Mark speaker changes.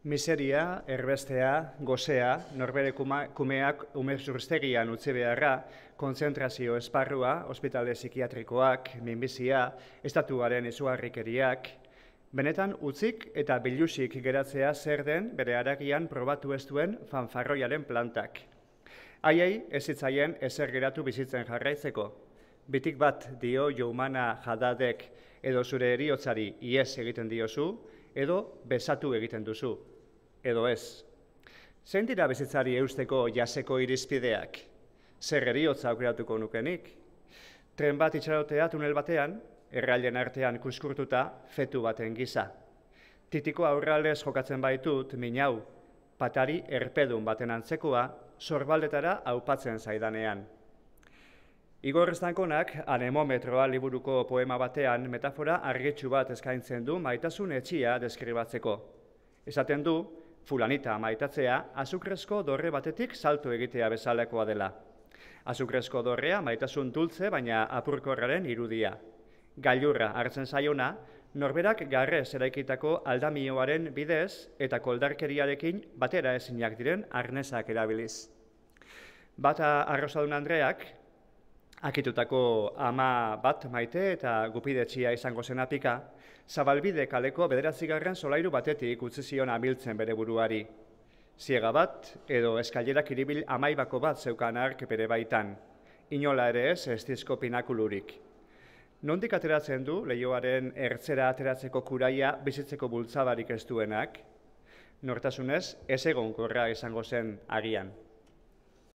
Speaker 1: Miseria, erbestea, gozea, norbere kumeak umezurstegian utzi beharra, kontzentrazio esparrua, ospitale psikiatrikoak, minbizia, estatuaren izugarrikeriak, benetan utzik eta bilusik geratzea zer den bere haragian probatu ez duen fanfarroiaren plantak. Haiei ez zitzaien ezer geratu bizitzen jarraitzeko. Bitik bat dio Joumana Haddadek edo zure heriotzari ihes egiten diozu, edo besatu egiten duzu, edo ez. Zein dira bizitzari eusteko jaseko irizpideak? Zer heriotza aukeratuko nukenik? Tren bat itxarotea tunel batean, errailen artean kuskurtuta fetu baten gisa. Titiko aurraldez jokatzen baitut, minau, patari erpedun baten antzekoa, sorbaldetara aupatzen zaidanean. Igor Estankonak Anemometroa liburuko poema batean metafora argitsu bat eskaintzen du maitasun etxia deskribatzeko. Esaten du, fulanita maitatzea azukrezko dorre batetik salto egitea bezalakoa dela. Azukrezko dorrea maitasun dultze baina apurkorraren irudia. Gailurra hartzen zaiona, norberak garrez eraikitako aldamioaren bidez eta koldarkeriarekin batera ezinak diren arnesak erabiliz. Bata Arrosadun Andreak, akitutako ama bat maite eta gupidetxia izango zen apika, Zabalbide kaleko 9. solairu batetik utzi zion amiltzen bere buruari. Ziega bat edo eskailerak iribil amaibako bat zeukan hark bere baitan. Inola ere ez dizko pinakulurik. Nondik ateratzen du leihoaren ertzera ateratzeko kuraia bizitzeko bultzabarik ez duenak? Nortasunez ez egonkorra izango zen agian.